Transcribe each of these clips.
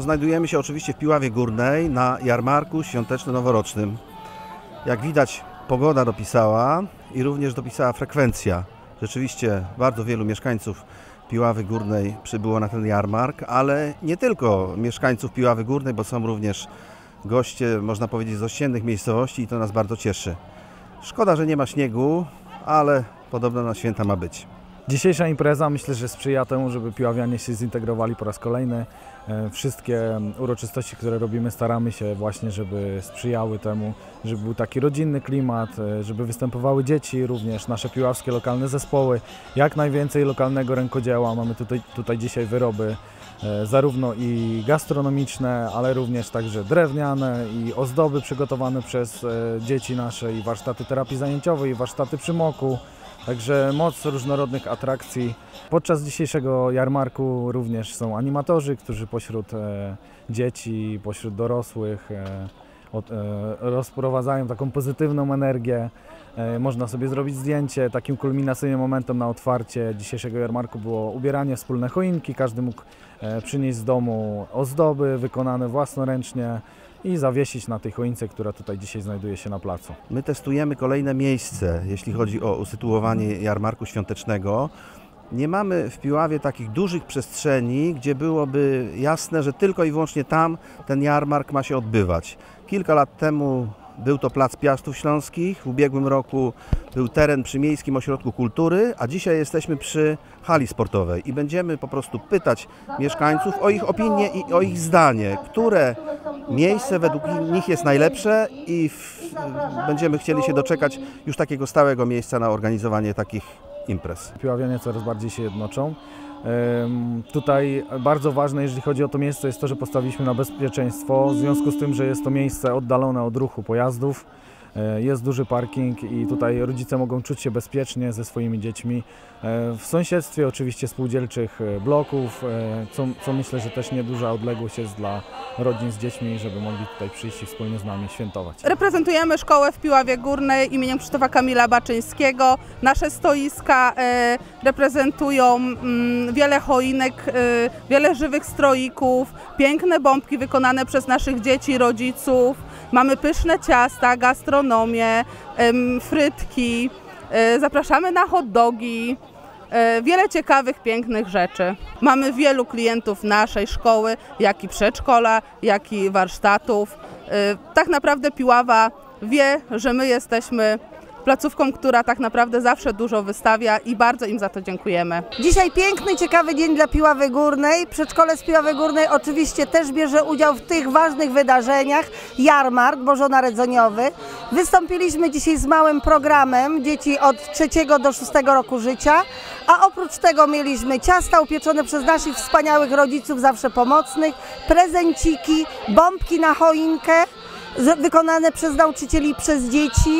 Znajdujemy się oczywiście w Piławie Górnej na jarmarku świąteczno-noworocznym. Jak widać, pogoda dopisała i również dopisała frekwencja. Rzeczywiście bardzo wielu mieszkańców Piławy Górnej przybyło na ten jarmark, ale nie tylko mieszkańców Piławy Górnej, bo są również goście, można powiedzieć, z ościennych miejscowości i to nas bardzo cieszy. Szkoda, że nie ma śniegu, ale podobno na święta ma być. Dzisiejsza impreza myślę, że sprzyja temu, żeby piławianie się zintegrowali po raz kolejny. Wszystkie uroczystości, które robimy, staramy się właśnie, żeby sprzyjały temu, żeby był taki rodzinny klimat, żeby występowały dzieci, również nasze piławskie lokalne zespoły, jak najwięcej lokalnego rękodzieła. Mamy tutaj dzisiaj wyroby zarówno i gastronomiczne, ale również także drewniane i ozdoby przygotowane przez dzieci nasze, i warsztaty terapii zajęciowej, i warsztaty przymoku. Także moc różnorodnych atrakcji. Podczas dzisiejszego jarmarku również są animatorzy, którzy pośród dzieci, pośród dorosłych rozprowadzają taką pozytywną energię. Można sobie zrobić zdjęcie. Takim kulminacyjnym momentem na otwarcie dzisiejszego jarmarku było ubieranie wspólne choinki. Każdy mógł przynieść z domu ozdoby wykonane własnoręcznie i zawiesić na tej choince, która tutaj dzisiaj znajduje się na placu. My testujemy kolejne miejsce, jeśli chodzi o usytuowanie jarmarku świątecznego. Nie mamy w Piławie takich dużych przestrzeni, gdzie byłoby jasne, że tylko i wyłącznie tam ten jarmark ma się odbywać. Kilka lat temu był to Plac Piastów Śląskich, w ubiegłym roku był teren przy Miejskim Ośrodku Kultury, a dzisiaj jesteśmy przy hali sportowej i będziemy po prostu pytać mieszkańców o ich opinię i o ich zdanie, które miejsce według nich jest najlepsze, i będziemy chcieli się doczekać już takiego stałego miejsca na organizowanie takich imprez. Piławianie coraz bardziej się jednoczą. Tutaj bardzo ważne, jeżeli chodzi o to miejsce, jest to, że postawiliśmy na bezpieczeństwo, w związku z tym, że jest to miejsce oddalone od ruchu pojazdów. Jest duży parking i tutaj rodzice mogą czuć się bezpiecznie ze swoimi dziećmi. W sąsiedztwie oczywiście spółdzielczych bloków, co myślę, że też nieduża odległość jest dla rodzin z dziećmi, żeby mogli tutaj przyjść i wspólnie z nami świętować. Reprezentujemy szkołę w Piławie Górnej imieniem Krzysztofa Kamila Baczyńskiego. Nasze stoiska reprezentują wiele choinek, wiele żywych stroików, piękne bombki wykonane przez naszych dzieci, rodziców. Mamy pyszne ciasta, gastronomię, frytki, zapraszamy na hot dogi, wiele ciekawych, pięknych rzeczy. Mamy wielu klientów naszej szkoły, jak i przedszkola, jak i warsztatów. Tak naprawdę Piława wie, że my jesteśmy placówką, która tak naprawdę zawsze dużo wystawia i bardzo im za to dziękujemy. Dzisiaj piękny, ciekawy dzień dla Piławy Górnej. Przedszkole z Piławy Górnej oczywiście też bierze udział w tych ważnych wydarzeniach. Jarmark bożonarodzeniowy. Wystąpiliśmy dzisiaj z małym programem dzieci od 3 do 6 roku życia, a oprócz tego mieliśmy ciasta upieczone przez naszych wspaniałych rodziców, zawsze pomocnych, prezenciki, bombki na choinkę, wykonane przez nauczycieli i przez dzieci.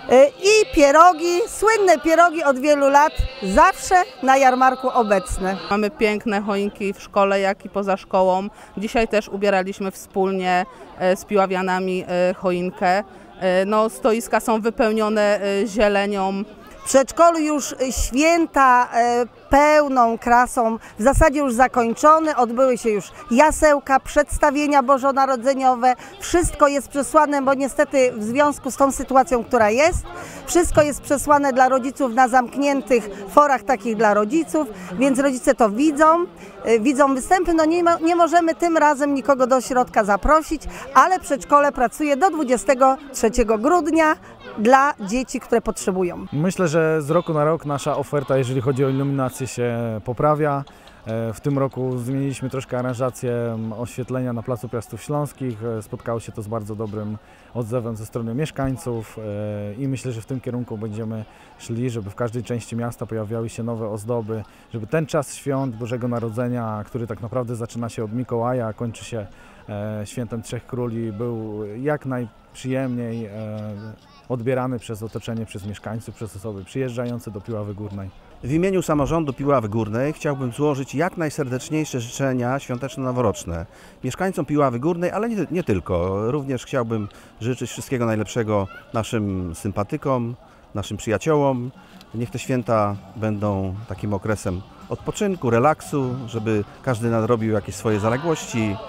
I pierogi, słynne pierogi od wielu lat, zawsze na jarmarku obecne. Mamy piękne choinki w szkole, jak i poza szkołą. Dzisiaj też ubieraliśmy wspólnie z piławianami choinkę. No, stoiska są wypełnione zielenią. W przedszkolu już święta pełną krasą w zasadzie już zakończone, odbyły się już jasełka, przedstawienia bożonarodzeniowe, wszystko jest przesłane, bo niestety w związku z tą sytuacją, która jest, wszystko jest przesłane dla rodziców na zamkniętych forach takich dla rodziców, więc rodzice to widzą występy, no nie możemy tym razem nikogo do środka zaprosić, ale przedszkole pracuje do 23 grudnia dla dzieci, które potrzebują. Myślę, że z roku na rok nasza oferta, jeżeli chodzi o iluminację, się poprawia. W tym roku zmieniliśmy troszkę aranżację oświetlenia na Placu Piastów Śląskich. Spotkało się to z bardzo dobrym odzewem ze strony mieszkańców i myślę, że w tym kierunku będziemy szli, żeby w każdej części miasta pojawiały się nowe ozdoby, żeby ten czas świąt Bożego Narodzenia, który tak naprawdę zaczyna się od Mikołaja, a kończy się Świętem Trzech Króli, był jak najprzyjemniej odbierany przez otoczenie, przez mieszkańców, przez osoby przyjeżdżające do Piławy Górnej. W imieniu samorządu Piławy Górnej chciałbym złożyć jak najserdeczniejsze życzenia świąteczno-noworoczne mieszkańcom Piławy Górnej, ale nie tylko. Również chciałbym życzyć wszystkiego najlepszego naszym sympatykom, naszym przyjaciołom. Niech te święta będą takim okresem odpoczynku, relaksu, żeby każdy nadrobił jakieś swoje zaległości,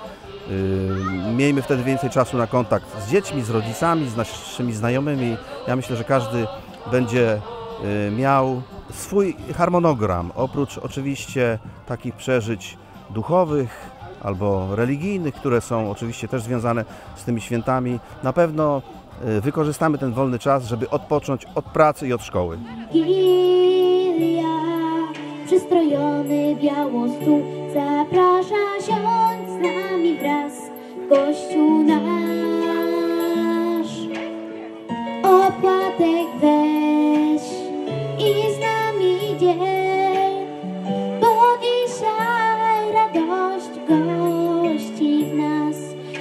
Miejmy wtedy więcej czasu na kontakt z dziećmi, z rodzicami, z naszymi znajomymi. Ja myślę, że każdy będzie miał swój harmonogram, oprócz oczywiście takich przeżyć duchowych albo religijnych, które są oczywiście też związane z tymi świętami. Na pewno wykorzystamy ten wolny czas, żeby odpocząć od pracy i od szkoły. Wigilia, przystrojony biało stół, zaprasza siądź z nami wraz, Kościół nasz. Opłatek weź i z nami dziel, bo dzisiaj radość gości w nas.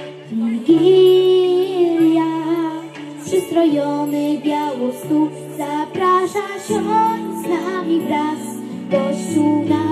Wigilia, przystrojony biało stół, zaprasza siądź z nami wraz, Kościół nasz.